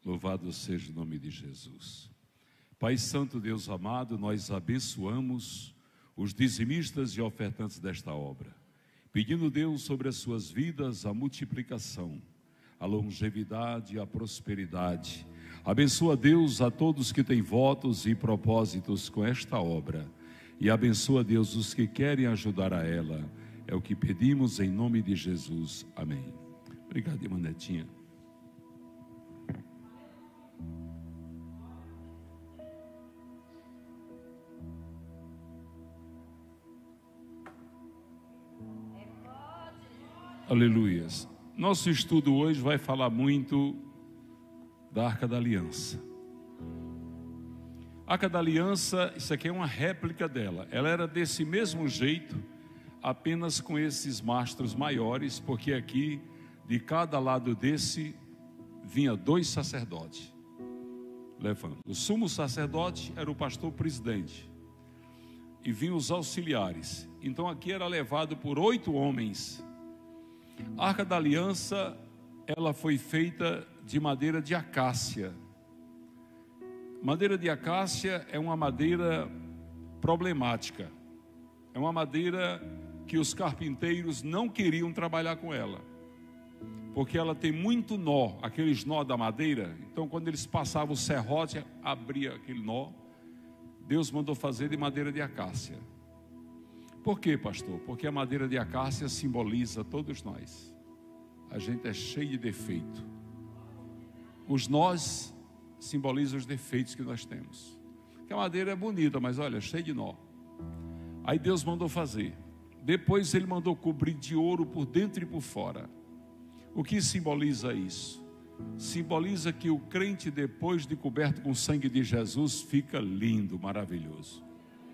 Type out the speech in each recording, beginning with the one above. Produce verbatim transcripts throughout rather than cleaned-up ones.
Louvado seja o nome de Jesus. Pai Santo, Deus amado, nós abençoamos os dizimistas e ofertantes desta obra, pedindo, Deus, sobre as suas vidas a multiplicação, a longevidade e a prosperidade. Abençoa, Deus, a todos que têm votos e propósitos com esta obra, e abençoa, Deus, os que querem ajudar a ela. É o que pedimos em nome de Jesus. Amém. Obrigado, irmã Netinha. Aleluias. Nosso estudo hoje vai falar muito da Arca da Aliança. A Arca da Aliança, isso aqui é uma réplica dela. Ela era desse mesmo jeito, apenas com esses mastros maiores, porque aqui, de cada lado desse, vinha dois sacerdotes levando. O sumo sacerdote era o pastor presidente, e vinham os auxiliares. Então aqui era levado por oito homens. A Arca da Aliança, ela foi feita de madeira de acácia. Madeira de acácia é uma madeira problemática. É uma madeira que os carpinteiros não queriam trabalhar com ela, porque ela tem muito nó, aqueles nó da madeira. Então quando eles passavam o serrote, abria aquele nó. Deus mandou fazer de madeira de acácia. Por quê, pastor? Porque a madeira de acácia simboliza todos nós. A gente é cheio de defeito. Os nós simbolizam os defeitos que nós temos. Porque a madeira é bonita, mas olha, cheia de nó. Aí Deus mandou fazer. Depois ele mandou cobrir de ouro por dentro e por fora. O que simboliza isso? Simboliza que o crente, depois de coberto com o sangue de Jesus, fica lindo, maravilhoso.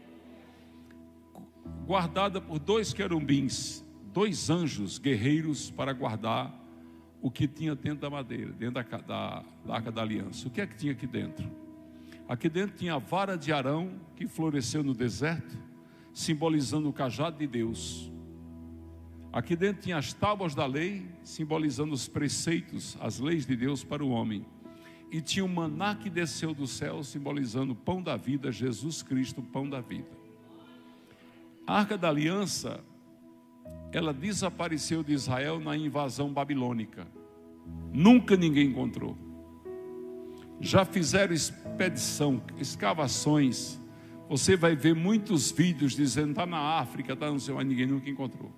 Guardada por dois querubins, dois anjos guerreiros, para guardar o que tinha dentro da madeira, dentro da, da, da Arca da Aliança. O que é que tinha aqui dentro? Aqui dentro tinha a vara de Arão, que floresceu no deserto, simbolizando o cajado de Deus. Aqui dentro tinha as tábuas da lei, simbolizando os preceitos, as leis de Deus para o homem. E tinha o maná que desceu do céu, simbolizando o pão da vida, Jesus Cristo, o pão da vida. A Arca da Aliança, ela desapareceu de Israel na invasão babilônica. Nunca ninguém encontrou. Já fizeram expedição, escavações. Você vai ver muitos vídeos dizendo, está na África, está no céu, mas ninguém nunca encontrou.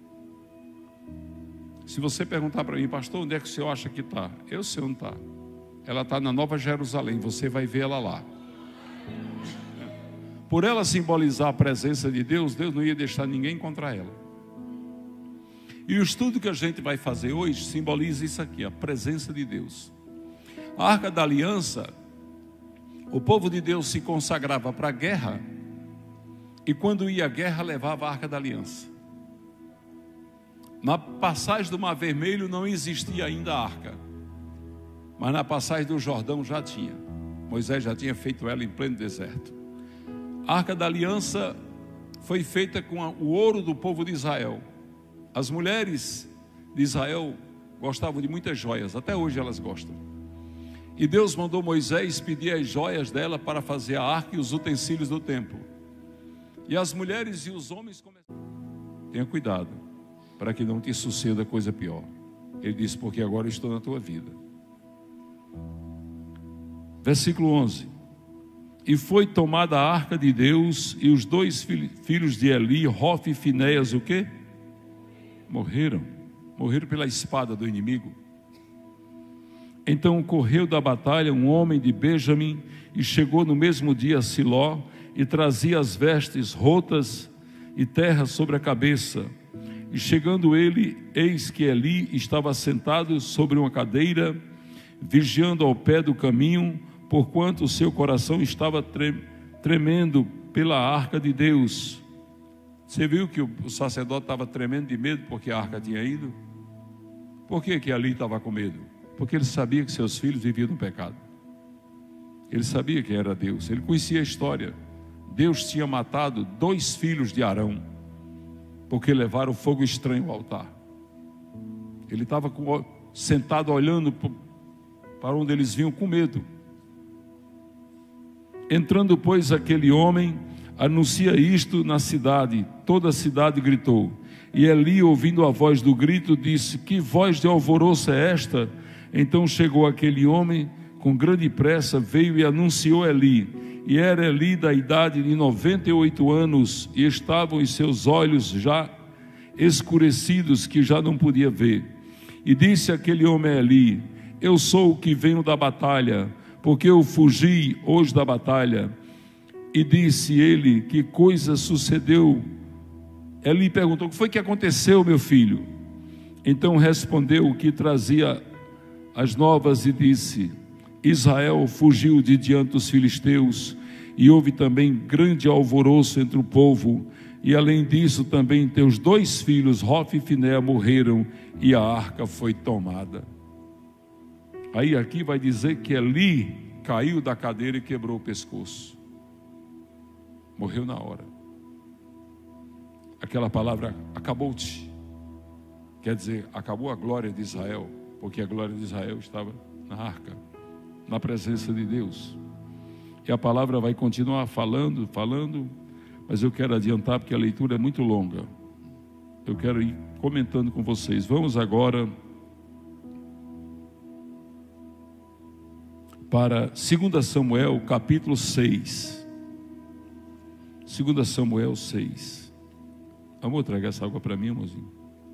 Se você perguntar para mim, pastor, onde é que o senhor acha que está? Eu sei onde está. Ela está na Nova Jerusalém, você vai ver ela lá. Por ela simbolizar a presença de Deus, Deus não ia deixar ninguém encontrar ela. E o estudo que a gente vai fazer hoje simboliza isso aqui, a presença de Deus. A Arca da Aliança, o povo de Deus se consagrava para a guerra, e quando ia à guerra levava a Arca da Aliança. Na passagem do Mar Vermelho não existia ainda a arca, mas na passagem do Jordão já tinha. Moisés já tinha feito ela em pleno deserto. A Arca da Aliança foi feita com o ouro do povo de Israel. As mulheres de Israel gostavam de muitas joias, até hoje elas gostam. E Deus mandou Moisés pedir as joias dela para fazer a arca e os utensílios do templo. E as mulheres e os homens começaram. Tenha cuidado, para que não te suceda coisa pior. Ele disse, porque agora eu estou na tua vida. Versículo onze. E foi tomada a arca de Deus, e os dois filhos de Eli, Hofni e Finéias, o quê? Morreram. Morreram pela espada do inimigo. Então correu da batalha um homem de Benjamim, e chegou no mesmo dia a Siló, e trazia as vestes rotas e terra sobre a cabeça. E chegando ele, eis que Eli estava sentado sobre uma cadeira, vigiando ao pé do caminho, porquanto o seu coração estava tremendo pela arca de Deus. Você viu que o sacerdote estava tremendo de medo porque a arca tinha ido? Por que que Eli estava com medo? Porque ele sabia que seus filhos viviam no pecado. Ele sabia que era Deus, ele conhecia a história. Deus tinha matado dois filhos de Arão, porque levaram fogo estranho ao altar. Ele estava sentado olhando para onde eles vinham com medo. Entrando, pois, aquele homem, anuncia isto na cidade. Toda a cidade gritou. E Eli, ouvindo a voz do grito, disse: que voz de alvoroço é esta? Então chegou aquele homem, com grande pressa, veio e anunciou Eli. E era Eli da idade de noventa e oito anos, e estavam os seus olhos já escurecidos, que já não podia ver. E disse aquele homem a Eli: eu sou o que venho da batalha, porque eu fugi hoje da batalha. E disse ele: que coisa sucedeu? Eli perguntou: o que foi que aconteceu, meu filho? Então respondeu o que trazia as novas e disse: Israel fugiu de diante dos filisteus, e houve também grande alvoroço entre o povo, e além disso também teus dois filhos, Hofni e Finéia, morreram, e a arca foi tomada. Aí aqui vai dizer que Eli caiu da cadeira e quebrou o pescoço, morreu na hora. Aquela palavra acabou-te, quer dizer, acabou a glória de Israel, porque a glória de Israel estava na arca, na presença de Deus. E a palavra vai continuar falando, falando, mas eu quero adiantar porque a leitura é muito longa. Eu quero ir comentando com vocês. Vamos agora para dois Samuel, capítulo seis. dois Samuel seis. Amor, traga essa água para mim, amorzinho.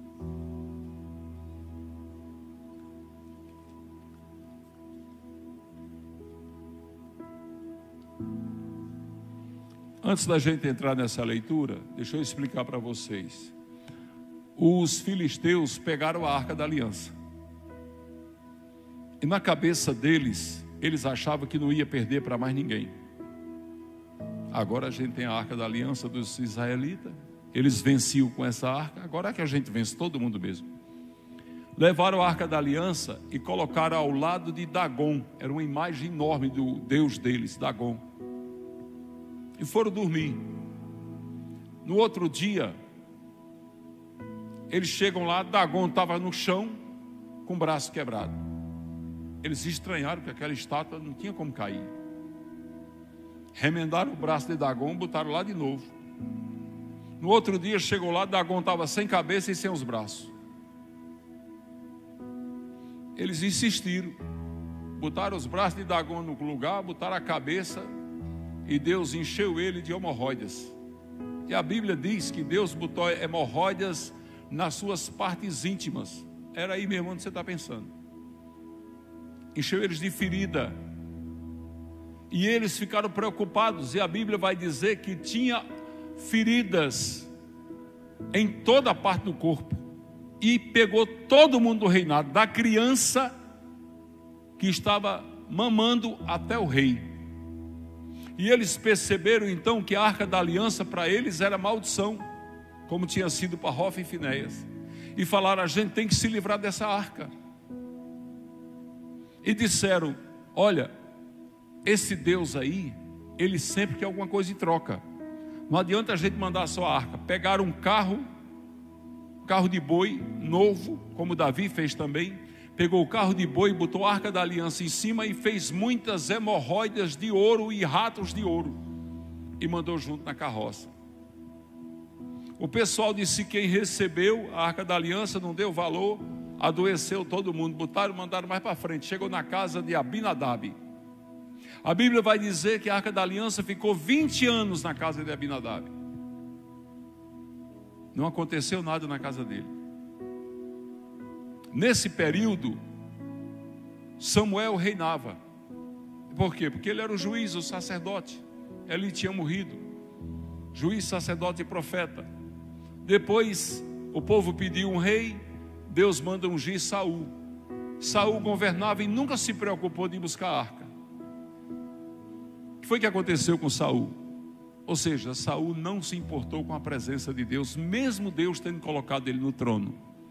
Antes da gente entrar nessa leitura, deixa eu explicar para vocês. Os filisteus pegaram a Arca da Aliança. E na cabeça deles, eles achavam que não ia perder para mais ninguém. Agora a gente tem a Arca da Aliança dos israelitas. Eles venciam com essa arca. Agora é que a gente vence todo mundo mesmo. Levaram a Arca da Aliança e colocaram ao lado de Dagon. Era uma imagem enorme do Deus deles, Dagon. E foram dormir. No outro dia, eles chegam lá, Dagon estava no chão, com o braço quebrado. Eles se estranharam, porque aquela estátua não tinha como cair. Remendaram o braço de Dagon, botaram lá de novo. No outro dia, chegou lá, Dagon estava sem cabeça e sem os braços. Eles insistiram, botaram os braços de Dagon no lugar, botaram a cabeça, e Deus encheu ele de hemorroidas. E a Bíblia diz que Deus botou hemorroidas nas suas partes íntimas. Era aí mesmo onde você está pensando. Encheu eles de ferida. E eles ficaram preocupados. E a Bíblia vai dizer que tinha feridas em toda a parte do corpo. E pegou todo mundo do reinado, da criança que estava mamando até o rei. E eles perceberam então que a Arca da Aliança para eles era maldição, como tinha sido para Hofni e Finéias. E falaram: a gente tem que se livrar dessa arca. E disseram: olha, esse Deus aí, ele sempre quer alguma coisa em troca. Não adianta a gente mandar só a arca. Pegaram um carro, carro de boi novo, como Davi fez também. Pegou o carro de boi, botou a Arca da Aliança em cima e fez muitas hemorroidas de ouro e ratos de ouro. E mandou junto na carroça. O pessoal disse: quem recebeu a Arca da Aliança não deu valor, adoeceu todo mundo. Botaram e mandaram mais para frente. Chegou na casa de Abinadab. A Bíblia vai dizer que a Arca da Aliança ficou vinte anos na casa de Abinadab. Não aconteceu nada na casa dele. Nesse período, Samuel reinava. Por quê? Porque ele era o juiz, o sacerdote. Ele tinha morrido. Juiz, sacerdote e profeta. Depois, o povo pediu um rei. Deus manda ungir Saul. Saul governava e nunca se preocupou de buscar a arca. O que foi que aconteceu com Saul? Ou seja, Saul não se importou com a presença de Deus, mesmo Deus tendo colocado ele no trono.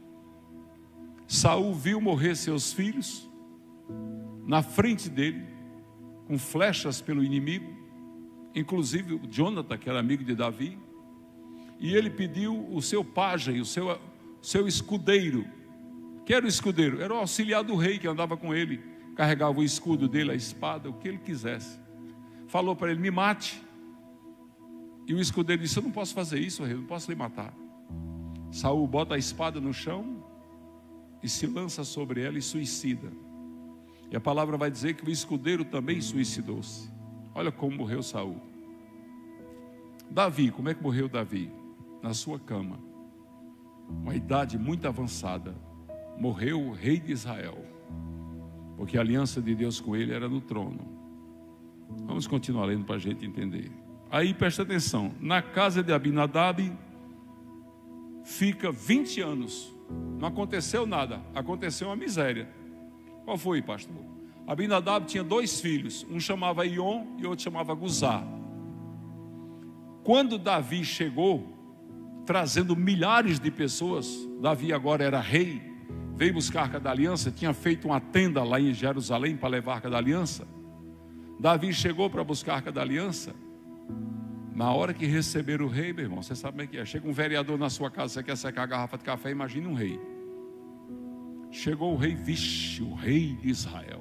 Saul viu morrer seus filhos na frente dele, com flechas pelo inimigo, inclusive o Jonathan, que era amigo de Davi. E ele pediu o seu pajem, o seu, seu escudeiro. Que era o escudeiro? Era o auxiliar do rei que andava com ele, carregava o escudo dele, a espada, o que ele quisesse. Falou para ele: me mate. E o escudeiro disse: eu não posso fazer isso, rei, eu não posso lhe matar. Saul bota a espada no chão e se lança sobre ela e suicida. E a palavra vai dizer que o escudeiro também suicidou-se. Olha como morreu Saul. Davi, como é que morreu Davi? Na sua cama, uma idade muito avançada, morreu o rei de Israel, porque a aliança de Deus com ele era no trono. Vamos continuar lendo para a gente entender. Aí presta atenção, na casa de Abinadab fica vinte anos, não aconteceu nada, aconteceu uma miséria. Qual foi, pastor? Abinadab tinha dois filhos, um chamava Ion e outro chamava Guzá. Quando Davi chegou, trazendo milhares de pessoas, Davi agora era rei, veio buscar a Arca da Aliança, tinha feito uma tenda lá em Jerusalém para levar a Arca da Aliança. Davi chegou para buscar a Arca da Aliança. Na hora que receber o rei, meu irmão, você sabe como é que é? Chega um vereador na sua casa, você quer secar a garrafa de café, imagine um rei. Chegou o rei, vixe, o rei de Israel.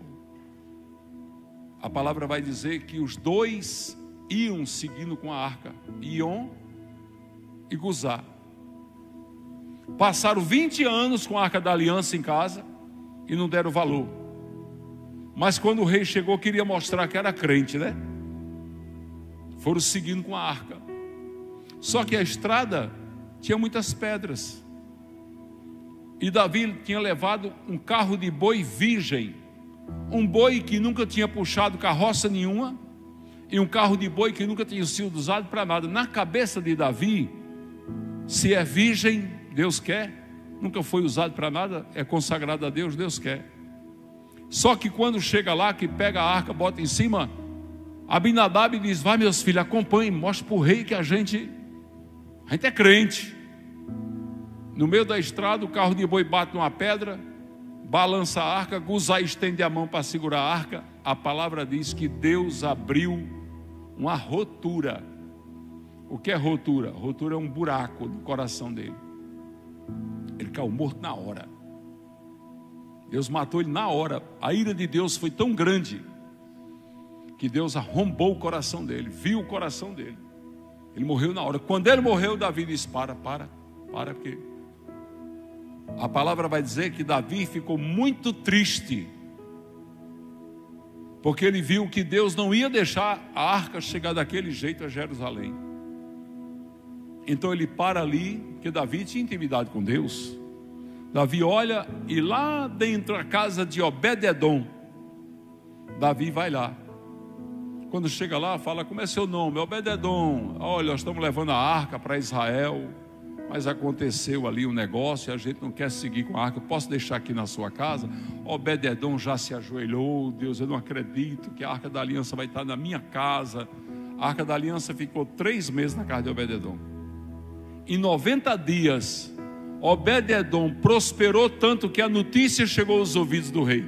A palavra vai dizer que os dois iam seguindo com a arca, Ion e Guzá. Passaram vinte anos com a Arca da Aliança em casa e não deram valor. Mas quando o rei chegou, queria mostrar que era crente, né? Foram seguindo com a arca. Só que a estrada tinha muitas pedras. E Davi tinha levado um carro de boi virgem, um boi que nunca tinha puxado carroça nenhuma, e um carro de boi que nunca tinha sido usado para nada. Na cabeça de Davi, se é virgem, Deus quer, nunca foi usado para nada, é consagrado a Deus, Deus quer. Só que quando chega lá, que pega a arca, bota em cima, Abinadab diz: vai, meus filhos, acompanhem, mostre para o rei que a gente, a gente é crente. No meio da estrada, o carro de boi bate numa pedra, balança a arca, Guzá estende a mão para segurar a arca. A palavra diz que Deus abriu uma rotura. O que é rotura? Rotura é um buraco no coração dele. Ele caiu morto na hora. Deus matou ele na hora. A ira de Deus foi tão grande que Deus arrombou o coração dele, viu o coração dele. Ele morreu na hora. Quando ele morreu, Davi disse: para, para, para, porque a palavra vai dizer que Davi ficou muito triste, porque ele viu que Deus não ia deixar a arca chegar daquele jeito a Jerusalém. Então ele para ali, porque Davi tinha intimidade com Deus. Davi olha e lá dentro da casa de Obed-edom, Davi vai lá. Quando chega lá, fala: como é seu nome? Obed-edom. Olha, nós estamos levando a arca para Israel, mas aconteceu ali um negócio e a gente não quer seguir com a arca. Eu posso deixar aqui na sua casa? Obed-edom já se ajoelhou: Deus, eu não acredito que a Arca da Aliança vai estar na minha casa. A Arca da Aliança ficou três meses na casa de Obed-edom. Em noventa dias, Obed-edom prosperou tanto que a notícia chegou aos ouvidos do rei.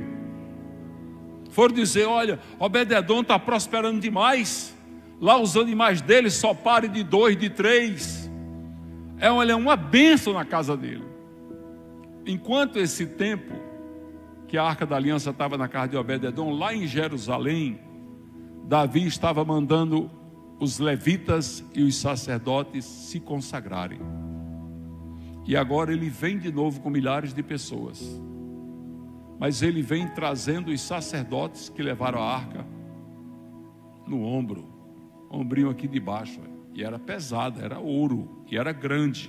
Foram dizer: olha, Obed-edom está prosperando demais. Lá os animais dele só parem de dois, de três. É uma, é uma bênção na casa dele. Enquanto esse tempo que a Arca da Aliança estava na casa de Obed-edom, lá em Jerusalém, Davi estava mandando os levitas e os sacerdotes se consagrarem. E agora ele vem de novo com milhares de pessoas. Mas ele vem trazendo os sacerdotes que levaram a arca no ombro, ombrinho aqui de baixo. E era pesada, era ouro, e era grande.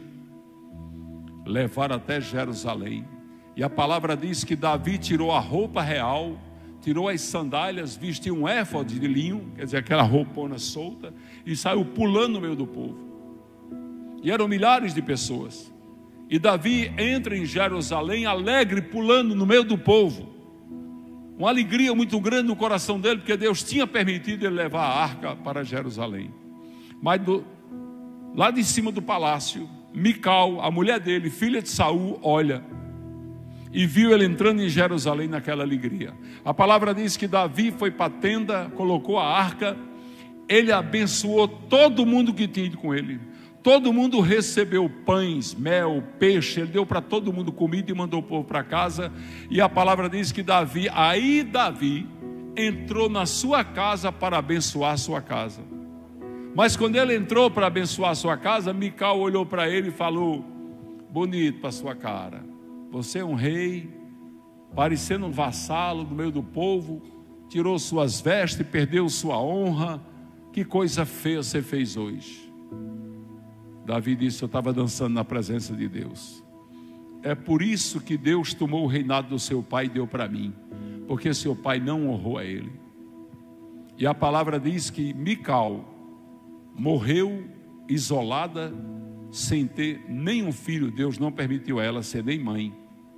Levaram até Jerusalém. E a palavra diz que Davi tirou a roupa real, tirou as sandálias, vestiu um éfode de linho, quer dizer, aquela roupona solta, e saiu pulando no meio do povo. E eram milhares de pessoas. E Davi entra em Jerusalém alegre, pulando no meio do povo. Uma alegria muito grande no coração dele, porque Deus tinha permitido ele levar a arca para Jerusalém. Mas do, lá de cima do palácio, Mical, a mulher dele, filha de Saul, olha e viu ele entrando em Jerusalém naquela alegria. A palavra diz que Davi foi para a tenda, colocou a arca, ele abençoou todo mundo que tinha ido com ele. Todo mundo recebeu pães, mel, peixe, ele deu para todo mundo comida e mandou o povo para casa. E a palavra diz que Davi, aí Davi entrou na sua casa para abençoar a sua casa. Mas quando ele entrou para abençoar a sua casa, Mical olhou para ele e falou: bonito para sua cara, você é um rei, parecendo um vassalo no meio do povo, tirou suas vestes, perdeu sua honra, que coisa feia você fez hoje. Davi disse: eu estava dançando na presença de Deus. É por isso que Deus tomou o reinado do seu pai e deu para mim, porque seu pai não honrou a ele. E a palavra diz que Mical morreu isolada, sem ter nenhum filho. Deus não permitiu a ela ser nem mãe,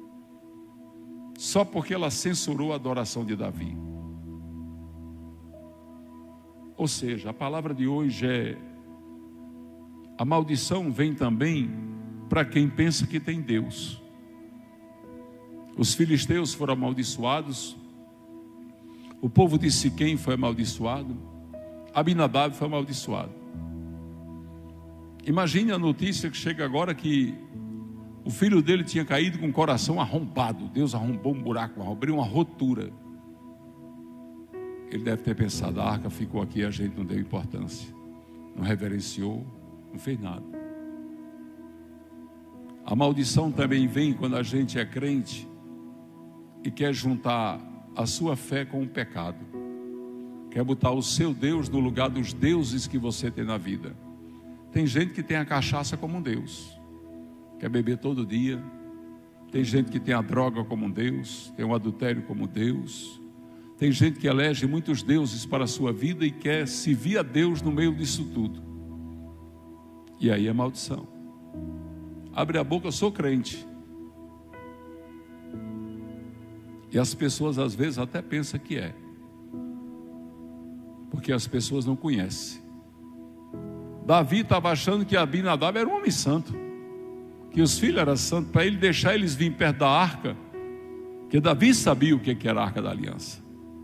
só porque ela censurou a adoração de Davi. Ou seja, a palavra de hoje é: a maldição vem também para quem pensa que tem Deus. Os filisteus foram amaldiçoados, o povo de Siquém foi amaldiçoado, Abinadab foi amaldiçoado. Imagine a notícia que chega agora que o filho dele tinha caído com o coração arrombado. Deus arrombou um buraco, abriu uma rotura. Ele deve ter pensado: a arca ficou aqui, a gente não deu importância, não reverenciou, não fez nada. A maldição também vem quando a gente é crente e quer juntar a sua fé com o pecado, quer botar o seu Deus no lugar dos deuses que você tem na vida. Tem gente que tem a cachaça como um Deus, quer beber todo dia. Tem gente que tem a droga como um Deus, tem o adultério como Deus. Tem gente que elege muitos deuses para a sua vida e quer servir a Deus no meio disso tudo. E aí é maldição. Abre a boca: eu sou crente. E as pessoas às vezes até pensam que é, porque as pessoas não conhecem. Davi estava achando que Abinadab era um homem santo, que os filhos eram santos, para ele deixar eles virem perto da arca, porque Davi sabia o que era a arca da aliança.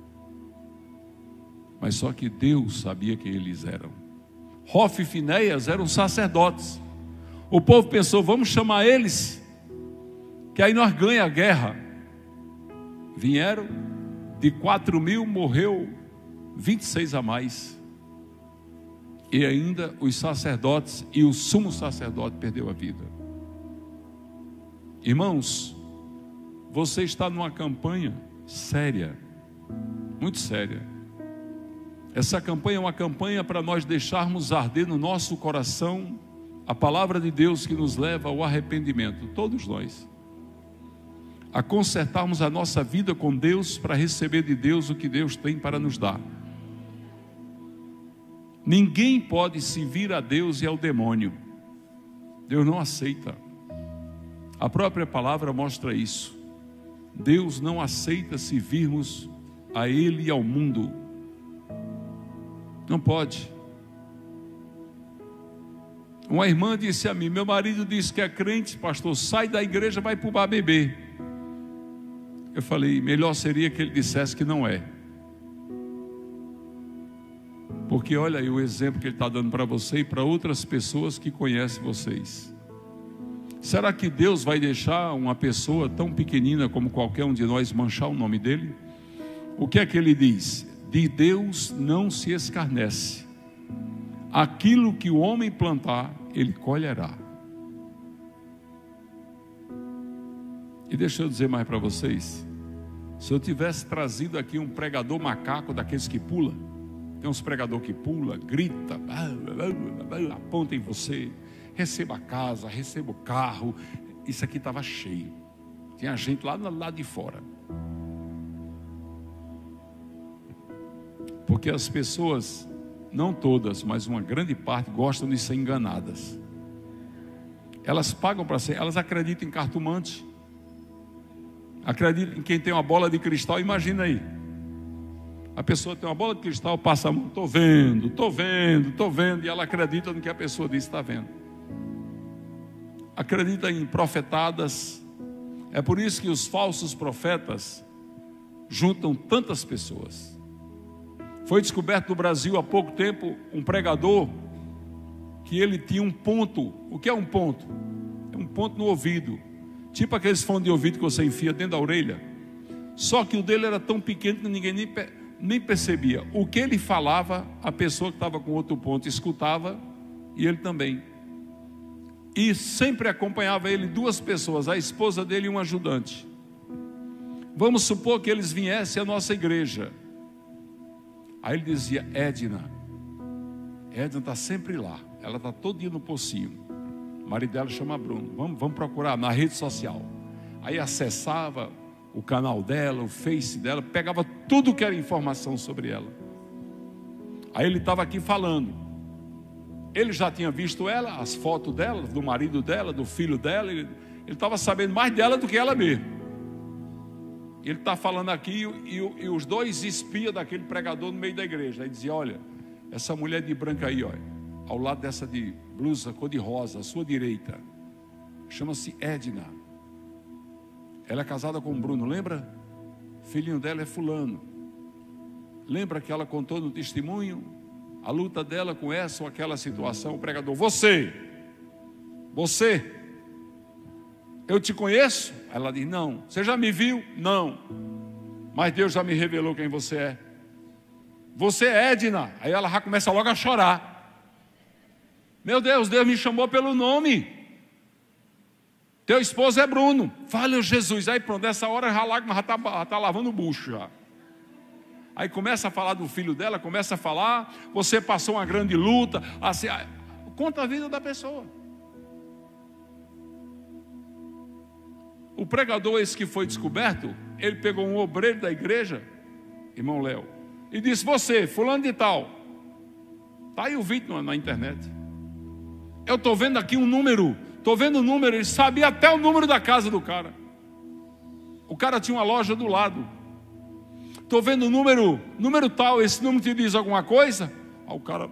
Mas só que Deus sabia quem eles eram. Hofni e Finéias eram sacerdotes. O povo pensou: vamos chamar eles, que aí nós ganhamos a guerra. Vieram, de quatro mil morreu vinte e seis a mais. E ainda os sacerdotes e o sumo sacerdote perdeu a vida. Irmãos, você está numa campanha séria, muito séria. Essa campanha é uma campanha para nós deixarmos arder no nosso coração a palavra de Deus que nos leva ao arrependimento, todos nós, a consertarmos a nossa vida com Deus para receber de Deus o que Deus tem para nos dar. Ninguém pode servir a Deus e ao demônio. Deus não aceita. A própria palavra mostra isso. Deus não aceita servirmos a Ele e ao mundo. Não pode. Uma irmã disse a mim: meu marido disse que é crente, pastor, sai da igreja, vai para o bar beber. Eu falei: melhor seria que ele dissesse que não é. Porque olha aí o exemplo que ele está dando para você e para outras pessoas que conhecem vocês. Será que Deus vai deixar uma pessoa tão pequenina como qualquer um de nós manchar o nome dele? O que é que ele diz? De Deus não se escarnece. Aquilo que o homem plantar, ele colherá. E deixa eu dizer mais para vocês. Se eu tivesse trazido aqui um pregador macaco daqueles que pula, tem uns pregador que pula, grita, aponta em você, receba a casa, receba o carro. Isso aqui estava cheio. Tinha gente lá, lá de fora. Porque as pessoas, não todas, mas uma grande parte, gostam de ser enganadas. Elas pagam para ser, elas acreditam em cartomante, acreditam em quem tem uma bola de cristal. Imagina aí, a pessoa tem uma bola de cristal, passa a mão: estou vendo, estou vendo, estou vendo, e ela acredita no que a pessoa diz está vendo. Acredita em profetadas. É por isso que os falsos profetas juntam tantas pessoas. Foi descoberto no Brasil há pouco tempo um pregador que ele tinha um ponto. O que é um ponto? É um ponto no ouvido, tipo aqueles fones de ouvido que você enfia dentro da orelha. Só que o dele era tão pequeno que ninguém nem, nem percebia. O que ele falava, a pessoa que estava com outro ponto escutava, e ele também. E sempre acompanhava ele duas pessoas, a esposa dele e um ajudante. Vamos supor que eles viessem à nossa igreja. Aí ele dizia: Edna, Edna está sempre lá, ela está todo dia no pocinho. O marido dela chama Bruno, vamos, vamos procurar na rede social. Aí acessava o canal dela, o Face dela, pegava tudo que era informação sobre ela. Aí ele estava aqui falando. Ele já tinha visto ela, as fotos dela, do marido dela, do filho dela. Ele estava sabendo mais dela do que ela mesma. Ele está falando aqui e, e, e os dois espias daquele pregador no meio da igreja. Aí dizia: olha, essa mulher de branca aí, olha, ao lado dessa de blusa cor de rosa, à sua direita, chama-se Edna. Ela é casada com o Bruno, lembra? Filhinho dela é fulano. Lembra que ela contou no testemunho a luta dela com essa ou aquela situação? O pregador: você, você, eu te conheço? Ela diz: não. Você já me viu? Não. Mas Deus já me revelou quem você é. Você é Edna. Aí ela já começa logo a chorar. Meu Deus, Deus me chamou pelo nome. Teu esposo é Bruno. Fala, Jesus. Aí pronto, nessa hora a lágrima já está tá lavando o bucho já. Aí começa a falar do filho dela, começa a falar: você passou uma grande luta, assim, conta a vida da pessoa. O pregador, esse que foi descoberto, ele pegou um obreiro da igreja, irmão Léo, e disse: você, fulano de tal, está aí o vídeo na, na internet, eu estou vendo aqui um número, estou vendo o um número, ele sabia até o número da casa do cara. O cara tinha uma loja do lado. Estou vendo o número, número tal, esse número te diz alguma coisa? Aí o cara: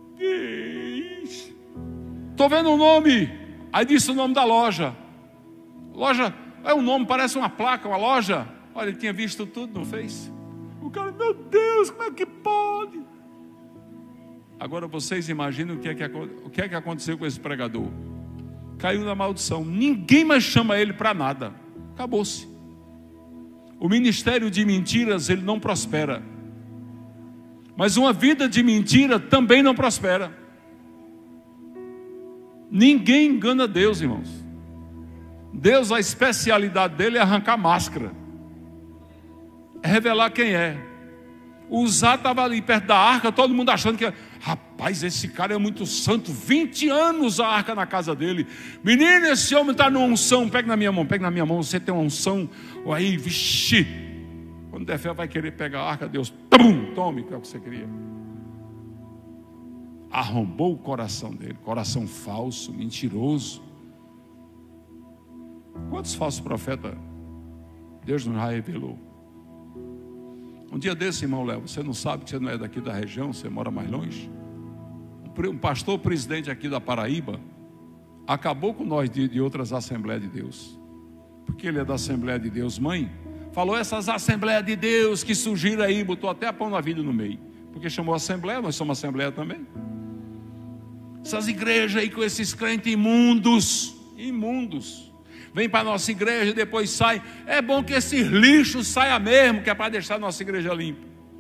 estou vendo o nome. Aí disse o nome da loja. Loja, é um nome, parece uma placa, uma loja. Olha, ele tinha visto tudo, não fez? O cara: meu Deus, como é que pode? Agora vocês imaginam o que é que, o que, é que aconteceu com esse pregador. Caiu na maldição, ninguém mais chama ele para nada. Acabou-se. O ministério de mentiras, ele não prospera. Mas uma vida de mentira também não prospera. Ninguém engana Deus, irmãos. Deus, a especialidade dele é arrancar máscara, é revelar quem é. O Zá estava ali perto da arca, todo mundo achando que, rapaz, esse cara é muito santo, vinte anos a arca na casa dele. Menino, esse homem está numa unção. Pega na minha mão, pega na minha mão, você tem uma unção. Aí, vixi, quando der fé vai querer pegar a arca, Deus, pum, tome, que é o que você queria. Arrombou o coração dele, coração falso, mentiroso. Quantos falsos profetas Deus não já revelou? Um dia desse, irmão Léo, você não sabe que você não é daqui da região, você mora mais longe. Um pastor presidente aqui da Paraíba acabou com nós de, de outras Assembleias de Deus, porque ele é da Assembleia de Deus Mãe. Falou: essas Assembleias de Deus que surgiram aí, botou até a pão na vida no meio, porque chamou Assembleia, nós somos Assembleia também. Essas igrejas aí com esses crentes imundos, imundos, vem para a nossa igreja e depois sai. É bom que esses lixos saiam mesmo, que é para deixar a nossa igreja limpa.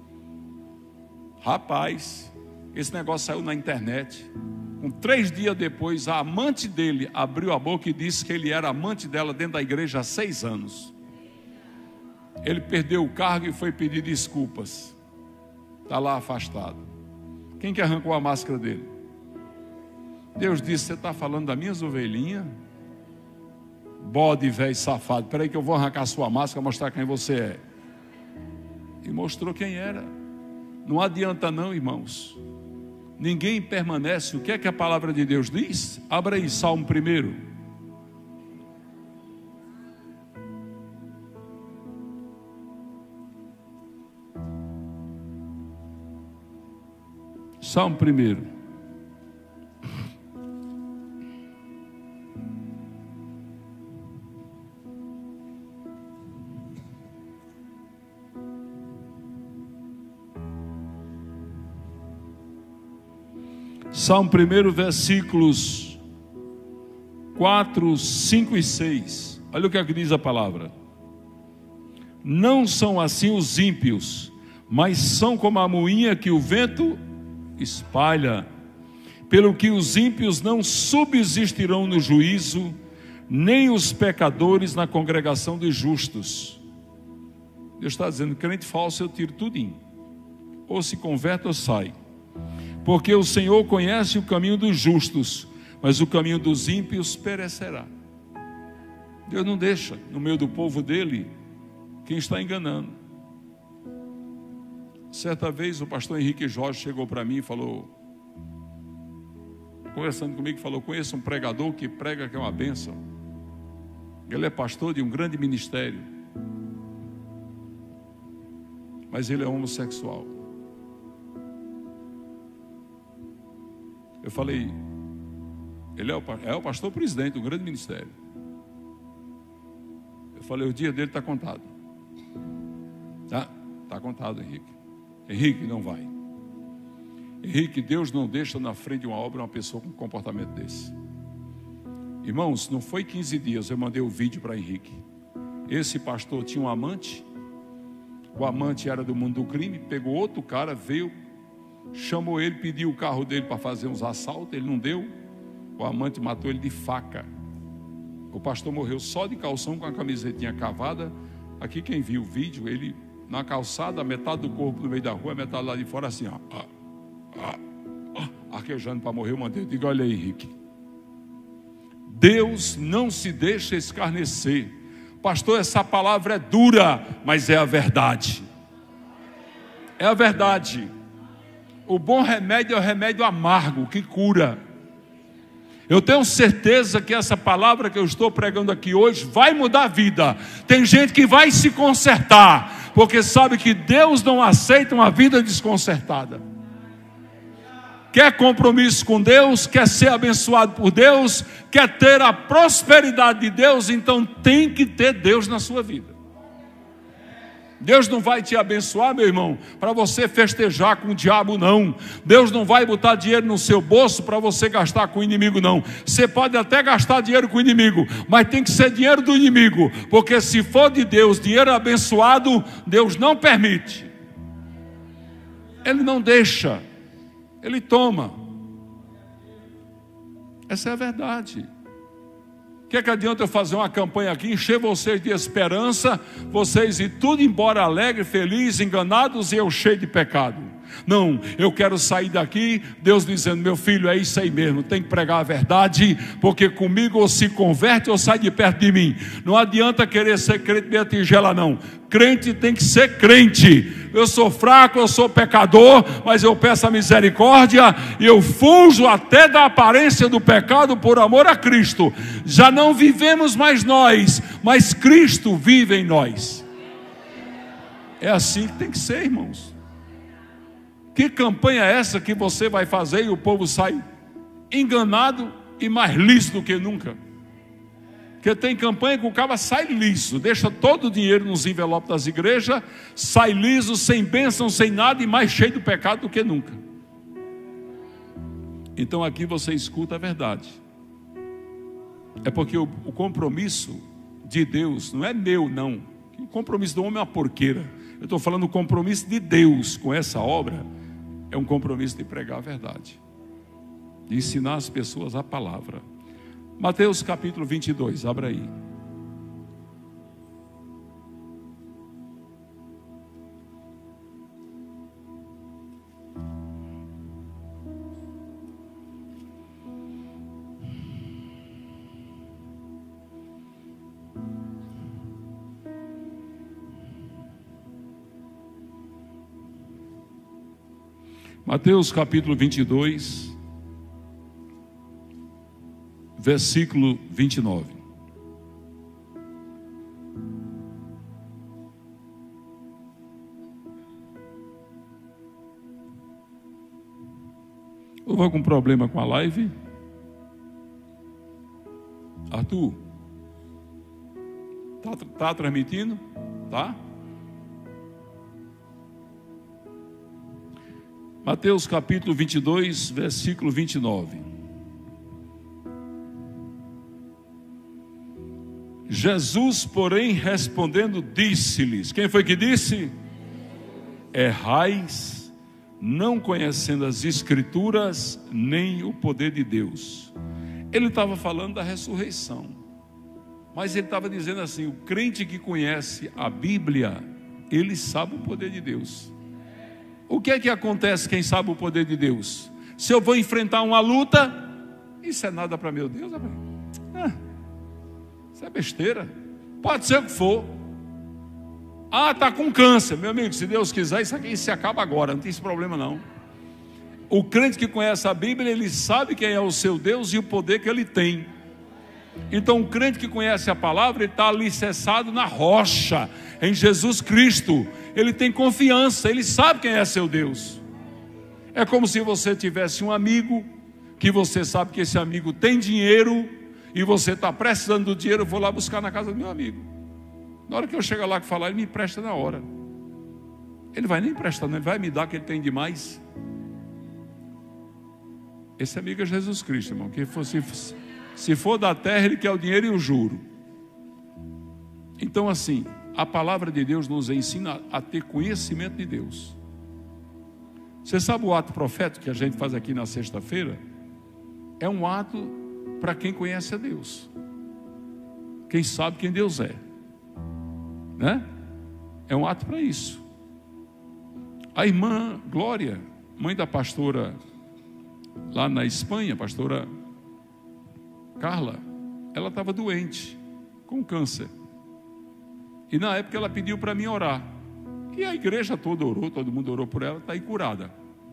Rapaz, esse negócio saiu na internet. Com três dias depois, a amante dele abriu a boca e disse que ele era amante dela dentro da igreja há seis anos. Ele perdeu o cargo e foi pedir desculpas. Está lá afastado. Quem que arrancou a máscara dele? Deus disse: você está falando das minhas ovelhinhas? Bode velho safado, espera aí que eu vou arrancar a sua máscara, mostrar quem você é. E mostrou quem era. Não adianta não, irmãos. Ninguém permanece. O que é que a palavra de Deus diz? Abra aí, Salmo primeiro. Salmo primeiro. Salmo um, versículos quatro, cinco e seis. Olha o que aqui diz a palavra. Não são assim os ímpios, mas são como a moinha que o vento espalha. Pelo que os ímpios não subsistirão no juízo, nem os pecadores na congregação dos justos. Deus está dizendo, crente falso eu tiro tudinho. Ou se converte ou sai. Porque o Senhor conhece o caminho dos justos, mas o caminho dos ímpios perecerá. Deus não deixa no meio do povo dele quem está enganando. Certa vez o pastor Henrique Jorge chegou para mim e falou, conversando comigo, falou, conheço um pregador que prega que é uma bênção. Ele é pastor de um grande ministério, mas ele é homossexual. Eu falei, ele é o, é o pastor presidente do grande ministério. Eu falei, o dia dele está contado. Tá? Está contado, Henrique. Henrique, não vai. Henrique, Deus não deixa na frente de uma obra uma pessoa com um comportamento desse. Irmãos, não foi quinze dias, eu mandei o vídeo para Henrique. Esse pastor tinha um amante. O amante era do mundo do crime. Pegou outro cara, veio, chamou ele, pediu o carro dele para fazer uns assaltos. Ele não deu. O amante matou ele de faca. O pastor morreu só de calção, com a camisetinha cavada. Aqui quem viu o vídeo, ele na calçada, metade do corpo no meio da rua, metade lá de fora assim, ó, ó, ó, ó, arquejando para morrer. Eu mandei, eu digo, olha aí, Henrique, Deus não se deixa escarnecer. Pastor, essa palavra é dura, mas é a verdade. É a verdade. O bom remédio é o remédio amargo, que cura. Eu tenho certeza que essa palavra que eu estou pregando aqui hoje vai mudar a vida. Tem gente que vai se consertar, porque sabe que Deus não aceita uma vida desconcertada. Quer compromisso com Deus, quer ser abençoado por Deus, quer ter a prosperidade de Deus, então tem que ter Deus na sua vida. Deus não vai te abençoar, meu irmão, para você festejar com o diabo, não. Deus não vai botar dinheiro no seu bolso para você gastar com o inimigo, não. Você pode até gastar dinheiro com o inimigo, mas tem que ser dinheiro do inimigo, porque se for de Deus, dinheiro abençoado, Deus não permite. Ele não deixa, Ele toma. Essa é a verdade. O que é que adianta eu fazer uma campanha aqui, encher vocês de esperança, vocês ir tudo embora alegre, feliz, enganados e eu cheio de pecado? Não, eu quero sair daqui, Deus dizendo, meu filho, é isso aí mesmo, tem que pregar a verdade, porque comigo ou se converte ou sai de perto de mim. Não adianta querer ser crente meia tigela, não. Crente tem que ser crente. Eu sou fraco, eu sou pecador, mas eu peço a misericórdia e eu fujo até da aparência do pecado por amor a Cristo. Já não vivemos mais nós, mas Cristo vive em nós. É assim que tem que ser, irmãos. Que campanha é essa que você vai fazer e o povo sai enganado e mais liso do que nunca? Porque tem campanha que o cara sai liso, deixa todo o dinheiro nos envelopes das igrejas, sai liso, sem bênção, sem nada e mais cheio do pecado do que nunca. Então aqui você escuta a verdade. É porque o, o compromisso de Deus não é meu, não. O compromisso do homem é uma porqueira. Eu estou falando do compromisso de Deus com essa obra. É um compromisso de pregar a verdade, de ensinar as pessoas a palavra. Mateus capítulo vinte e dois, abra aí. Mateus capítulo vinte e dois, versículo vinte e nove. Houve algum problema com a live? Arthur? Tá, tá transmitindo? Tá? Mateus capítulo vinte e dois, versículo vinte e nove. Jesus, porém, respondendo, disse-lhes: quem foi que disse? Errais, não conhecendo as Escrituras, nem o poder de Deus. Ele estava falando da ressurreição, mas ele estava dizendo assim: o crente que conhece a Bíblia, ele sabe o poder de Deus. O que é que acontece quem sabe o poder de Deus? Se eu vou enfrentar uma luta, isso é nada para meu Deus, ah, isso é besteira. Pode ser o que for. Ah, está com câncer, meu amigo, se Deus quiser, isso aqui se acaba agora, não tem esse problema não. O crente que conhece a Bíblia, ele sabe quem é o seu Deus e o poder que ele tem. Então o crente que conhece a palavra, ele está alicerçado na rocha, em Jesus Cristo. Ele tem confiança, ele sabe quem é seu Deus. É como se você tivesse um amigo, que você sabe que esse amigo tem dinheiro, e você está precisando do dinheiro. Eu vou lá buscar na casa do meu amigo. Na hora que eu chegar lá e falar, ele me empresta na hora. Ele vai nem emprestar, não, ele vai me dar o que ele tem demais. Esse amigo é Jesus Cristo, irmão. Que fosse, se for da terra, ele quer o dinheiro e o juro. Então assim, a palavra de Deus nos ensina a ter conhecimento de Deus. Você sabe o ato profético que a gente faz aqui na sexta-feira? É um ato para quem conhece a Deus, quem sabe quem Deus é, né? É um ato para isso. A irmã Glória, mãe da pastora lá na Espanha, pastora Carla, ela estava doente com câncer. E na época ela pediu para mim orar. E a igreja toda orou, todo mundo orou por ela, está aí curada.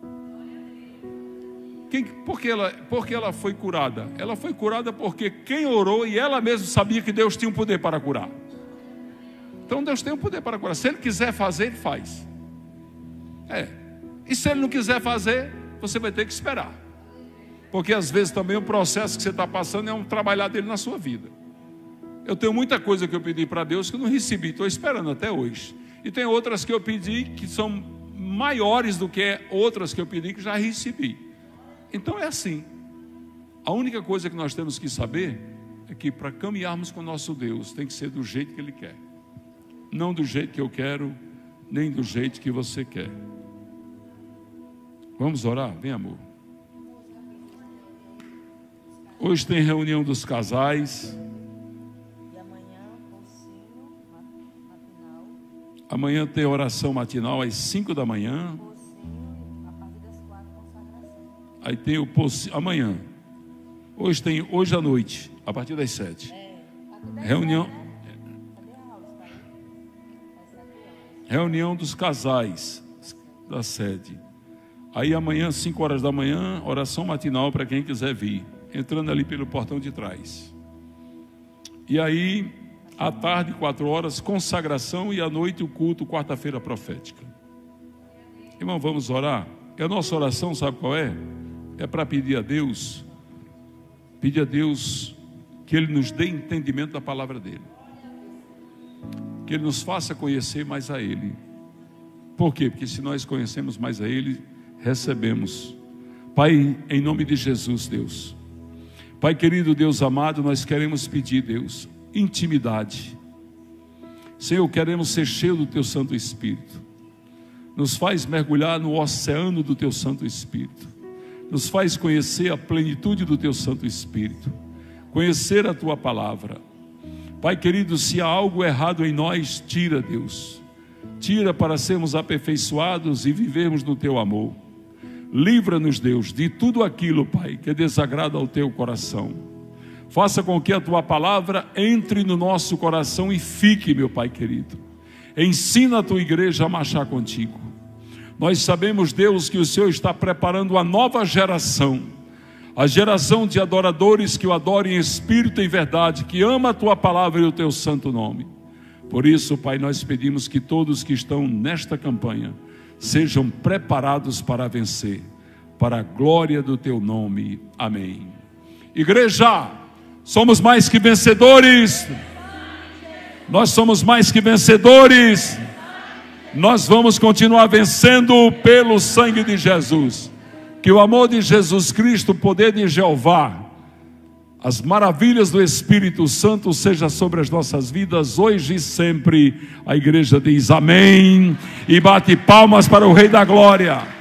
Quem, por, que ela, por que ela foi curada? Ela foi curada porque quem orou e ela mesma sabia que Deus tinha um poder para curar. Então Deus tem um poder para curar. Se Ele quiser fazer, Ele faz. É. E se Ele não quiser fazer, você vai ter que esperar. Porque às vezes também o processo que você está passando é um trabalhar dele na sua vida. Eu tenho muita coisa que eu pedi para Deus que eu não recebi, estou esperando até hoje. E tem outras que eu pedi que são maiores do que outras que eu pedi que já recebi. Então é assim. A única coisa que nós temos que saber é que para caminharmos com o nosso Deus tem que ser do jeito que Ele quer. Não do jeito que eu quero, nem do jeito que você quer. Vamos orar? Vem, amor. Hoje tem reunião dos casais. Amanhã tem oração matinal às cinco da manhã. Aí tem o pocinho, amanhã. Hoje tem, hoje à noite, a partir das sete. Reunião. Reunião dos casais da sede. Aí amanhã, cinco horas da manhã, oração matinal para quem quiser vir. Entrando ali pelo portão de trás. E aí, à tarde, quatro horas, consagração, e à noite o culto, quarta-feira profética. Irmão, vamos orar? E a nossa oração, sabe qual é? É para pedir a Deus, pedir a Deus que Ele nos dê entendimento da palavra dEle. Que Ele nos faça conhecer mais a Ele. Por quê? Porque se nós conhecemos mais a Ele, recebemos. Pai, em nome de Jesus, Deus. Pai querido, Deus amado, nós queremos pedir, Deus, intimidade. Senhor, queremos ser cheios do Teu Santo Espírito. Nos faz mergulhar no oceano do Teu Santo Espírito. Nos faz conhecer a plenitude do Teu Santo Espírito. Conhecer a Tua palavra. Pai querido, se há algo errado em nós, tira, Deus. Tira para sermos aperfeiçoados e vivermos no Teu amor. Livra-nos, Deus, de tudo aquilo, Pai, que desagrada ao Teu coração. Faça com que a Tua palavra entre no nosso coração e fique, meu Pai querido. Ensina a Tua igreja a marchar contigo. Nós sabemos, Deus, que o Senhor está preparando uma nova geração. A geração de adoradores que o adorem em espírito e verdade, que ama a Tua palavra e o Teu santo nome. Por isso, Pai, nós pedimos que todos que estão nesta campanha sejam preparados para vencer, para a glória do Teu nome. Amém. Igreja, somos mais que vencedores. Nós somos mais que vencedores. nós vamos continuar vencendo pelo sangue de Jesus. Que o amor de Jesus Cristo, o poder de Jeová, as maravilhas do Espírito Santo seja sobre as nossas vidas, hoje e sempre. A igreja diz amém, e bate palmas para o Rei da Glória.